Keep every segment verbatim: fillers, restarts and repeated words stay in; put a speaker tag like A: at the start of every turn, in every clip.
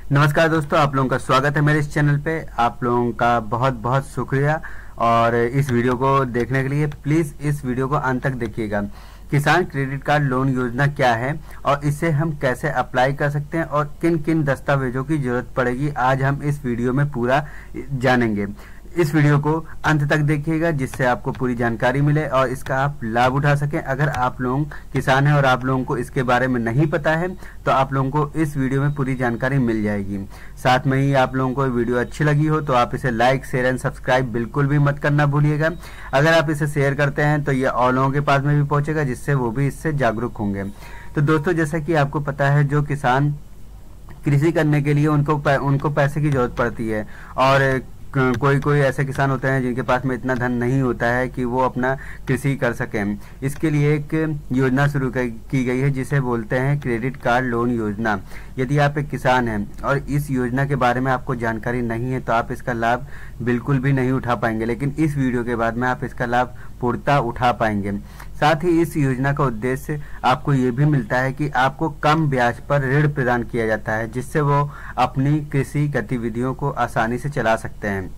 A: नमस्कार दोस्तों, आप लोगों का स्वागत है मेरे इस चैनल पे। आप लोगों का बहुत बहुत शुक्रिया और इस वीडियो को देखने के लिए प्लीज़ इस वीडियो को अंत तक देखिएगा। किसान क्रेडिट कार्ड लोन योजना क्या है और इसे हम कैसे अप्लाई कर सकते हैं और किन किन दस्तावेजों की जरूरत पड़ेगी, आज हम इस वीडियो में पूरा जानेंगे। इस वीडियो को अंत तक देखिएगा जिससे आपको पूरी जानकारी मिले और इसका आप लाभ उठा सकें। अगर आप लोग किसान हैं और आप लोगों को इसके बारे में नहीं पता है तो आप लोगों को इस वीडियो में पूरी जानकारी मिल जाएगी। साथ में ही आप लोगों को वीडियो अच्छी लगी हो तो आप इसे लाइक शेयर एंड सब्सक्राइब बिल्कुल भी मत करना भूलिएगा। अगर आप इसे शेयर करते हैं तो ये और लोगों के पास में भी पहुंचेगा जिससे वो भी इससे जागरूक होंगे। तो दोस्तों, जैसा कि आपको पता है, जो किसान कृषि करने के लिए उनको उनको पैसे की जरूरत पड़ती है और कोई कोई ऐसे किसान होते हैं जिनके पास में इतना धन नहीं होता है कि वो अपना कृषि कर सकें। इसके लिए एक योजना शुरू की गई है जिसे बोलते हैं क्रेडिट कार्ड लोन योजना। यदि आप एक किसान हैं और इस योजना के बारे में आपको जानकारी नहीं है तो आप इसका लाभ बिल्कुल भी नहीं उठा पाएंगे, लेकिन इस वीडियो के बाद में आप इसका लाभ पूर्णतः उठा पाएंगे। साथ ही इस योजना का उद्देश्य आपको ये भी मिलता है कि आपको कम ब्याज पर ऋण प्रदान किया जाता है जिससे वो अपनी कृषि गतिविधियों को आसानी से चला सकते हैं।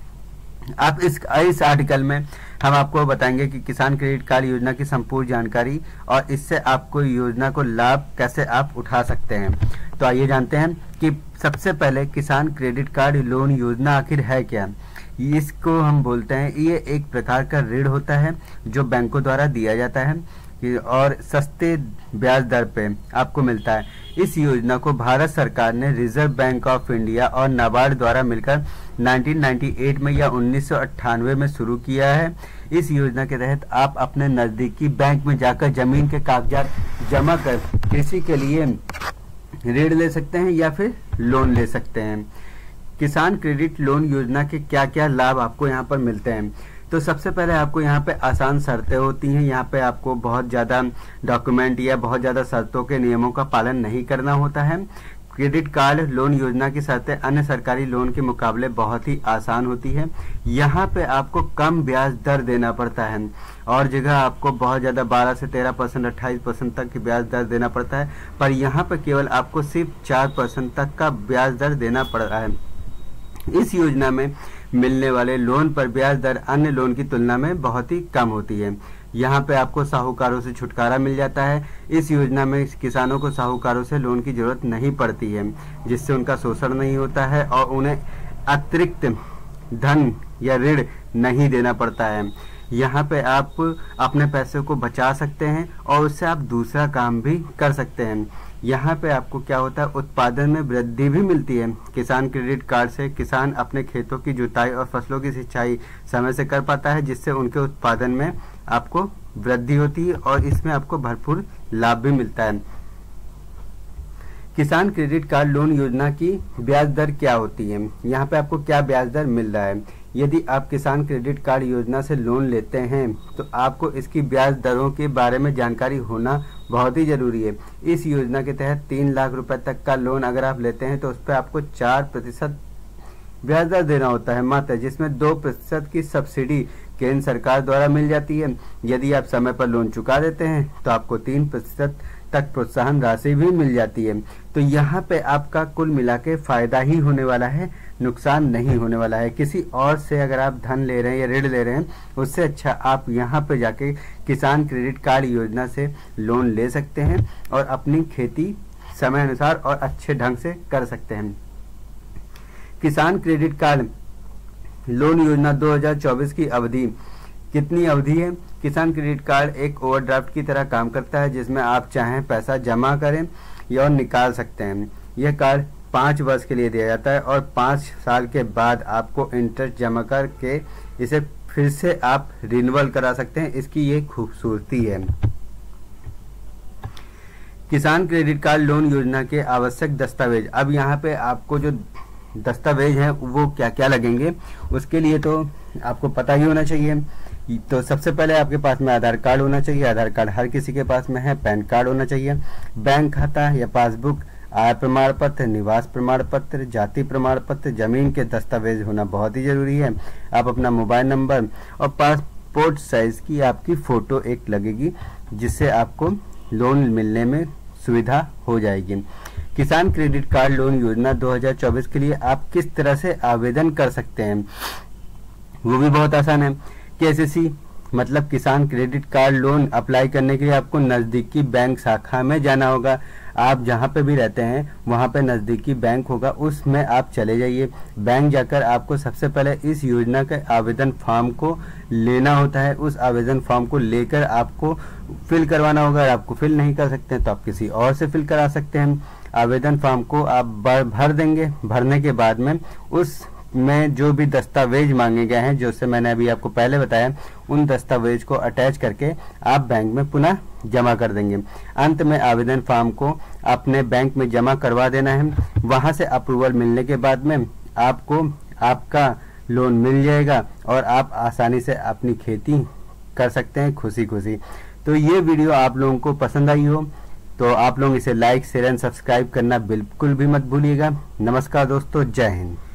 A: आप इस इस आर्टिकल में हम आपको बताएंगे कि किसान क्रेडिट कार्ड योजना की संपूर्ण जानकारी और इससे आपको योजना को लाभ कैसे आप उठा सकते हैं। तो आइए जानते हैं कि सबसे पहले किसान क्रेडिट कार्ड लोन योजना आखिर है क्या। इसको हम बोलते हैं, ये एक प्रकार का ऋण होता है जो बैंकों द्वारा दिया जाता है और सस्ते ब्याज दर पे आपको मिलता है। इस योजना को भारत सरकार ने रिजर्व बैंक ऑफ इंडिया और नाबार्ड द्वारा मिलकर उन्नीस सौ अट्ठानवे में या उन्नीस सौ अट्ठानवे में शुरू किया है। इस योजना के तहत आप अपने नजदीकी बैंक में जाकर जमीन के कागजात जमा कर कृषि के लिए ऋण ले सकते हैं या फिर लोन ले सकते हैं। किसान क्रेडिट लोन योजना के क्या क्या लाभ आपको यहाँ पर मिलते हैं। तो सबसे पहले आपको यहाँ पे आसान शर्तें होती हैं। यहाँ पे आपको बहुत ज़्यादा डॉक्यूमेंट या बहुत ज़्यादा शर्तों के नियमों का पालन नहीं करना होता है। क्रेडिट कार्ड लोन योजना की शर्तें अन्य सरकारी लोन के मुकाबले बहुत ही आसान होती है। यहाँ पे आपको कम ब्याज दर देना पड़ता है और जगह आपको बहुत ज़्यादा बारह से तेरह परसेंट अट्ठाईस परसेंट तक की ब्याज दर देना पड़ता है, पर यहाँ पे केवल आपको सिर्फ चार परसेंट तक का ब्याज दर देना पड़ रहा है। इस योजना में मिलने वाले लोन पर ब्याज दर अन्य लोन की तुलना में बहुत ही कम होती है। यहाँ पे आपको साहूकारों से छुटकारा मिल जाता है। इस योजना में किसानों को साहूकारों से लोन की जरूरत नहीं पड़ती है जिससे उनका शोषण नहीं होता है और उन्हें अतिरिक्त धन या ऋण नहीं देना पड़ता है। यहाँ पे आप अपने पैसे को बचा सकते हैं और उससे आप दूसरा काम भी कर सकते हैं। यहाँ पे आपको क्या होता है, उत्पादन में वृद्धि भी मिलती है। किसान क्रेडिट कार्ड से किसान अपने खेतों की जुताई और फसलों की सिंचाई समय से कर पाता है जिससे उनके उत्पादन में आपको वृद्धि होती है और इसमें आपको भरपूर लाभ भी मिलता है। किसान क्रेडिट कार्ड लोन योजना की ब्याज दर क्या होती है, यहाँ पे आपको क्या ब्याज दर मिल रहा है। यदि आप किसान क्रेडिट कार्ड योजना से लोन लेते हैं तो आपको इसकी ब्याज दरों के बारे में जानकारी होना बहुत ही जरूरी है। इस योजना के तहत तीन लाख रुपए तक का लोन अगर आप लेते हैं तो उस पर आपको चार प्रतिशत ब्याज दर देना होता है मात्र, जिसमें दो प्रतिशत की सब्सिडी केंद्र सरकार द्वारा मिल जाती है। यदि आप समय पर लोन चुका देते हैं तो आपको तीन प्रतिशत तक प्रोत्साहन राशि भी मिल जाती है। तो यहाँ पे आपका कुल मिला के फायदा ही होने वाला है, नुकसान नहीं होने वाला है। किसी और से अगर आप धन ले रहे हैं या ऋण ले रहे हैं उससे अच्छा आप यहाँ पे जाके किसान क्रेडिट कार्ड योजना से लोन ले सकते हैं और अपनी खेती समय अनुसार और अच्छे ढंग से कर सकते हैं। किसान क्रेडिट कार्ड लोन योजना दो हज़ार चौबीस की अवधि कितनी अवधि है। किसान क्रेडिट कार्ड एक ओवरड्राफ्ट की तरह काम करता है जिसमें आप चाहें पैसा जमा करें या निकाल सकते हैं। यह कार्ड पाँच वर्ष के लिए दिया जाता है और पाँच साल के बाद आपको इंटरेस्ट जमा करके इसे फिर से आप रिन्यूअल करा सकते हैं। इसकी ये खूबसूरती है। किसान क्रेडिट कार्ड लोन योजना के आवश्यक दस्तावेज। अब यहाँ पे आपको जो दस्तावेज हैं वो क्या क्या लगेंगे उसके लिए तो आपको पता ही होना चाहिए। तो सबसे पहले आपके पास में आधार कार्ड होना चाहिए। आधार कार्ड हर किसी के पास में है। पैन कार्ड होना चाहिए। बैंक खाता या पासबुक, आय प्रमाण पत्र, निवास प्रमाण पत्र, जाति प्रमाण पत्र, जमीन के दस्तावेज होना बहुत ही जरूरी है। आप अपना मोबाइल नंबर और पासपोर्ट साइज की आपकी फोटो एक लगेगी जिससे आपको लोन मिलने में सुविधा हो जाएगी। किसान क्रेडिट कार्ड लोन योजना दो हज़ार चौबीस के लिए आप किस तरह से आवेदन कर सकते हैं, वो भी बहुत आसान है। केसीसी मतलब किसान क्रेडिट कार्ड लोन अप्लाई करने के लिए आपको नज़दीकी बैंक शाखा में जाना होगा। आप जहाँ पे भी रहते हैं वहाँ पे नज़दीकी बैंक होगा, उसमें आप चले जाइए। बैंक जाकर आपको सबसे पहले इस योजना के आवेदन फॉर्म को लेना होता है। उस आवेदन फॉर्म को लेकर आपको फिल करवाना होगा। अगर आपको फिल नहीं कर सकते हैं तो आप किसी और से फिल करा सकते हैं। आवेदन फॉर्म को आप भर देंगे। भरने के बाद में उस में जो भी दस्तावेज मांगे गए हैं, जो से मैंने अभी आपको पहले बताया, उन दस्तावेज को अटैच करके आप बैंक में पुनः जमा कर देंगे। अंत में आवेदन फॉर्म को अपने बैंक में जमा करवा देना है। वहां से अप्रूवल मिलने के बाद में आपको आपका लोन मिल जाएगा और आप आसानी से अपनी खेती कर सकते हैं खुशी खुशी। तो ये वीडियो आप लोगों को पसंद आई हो तो आप लोग इसे लाइक शेयर एंड सब्सक्राइब करना बिल्कुल भी मत भूलिएगा। नमस्कार दोस्तों, जय हिंद।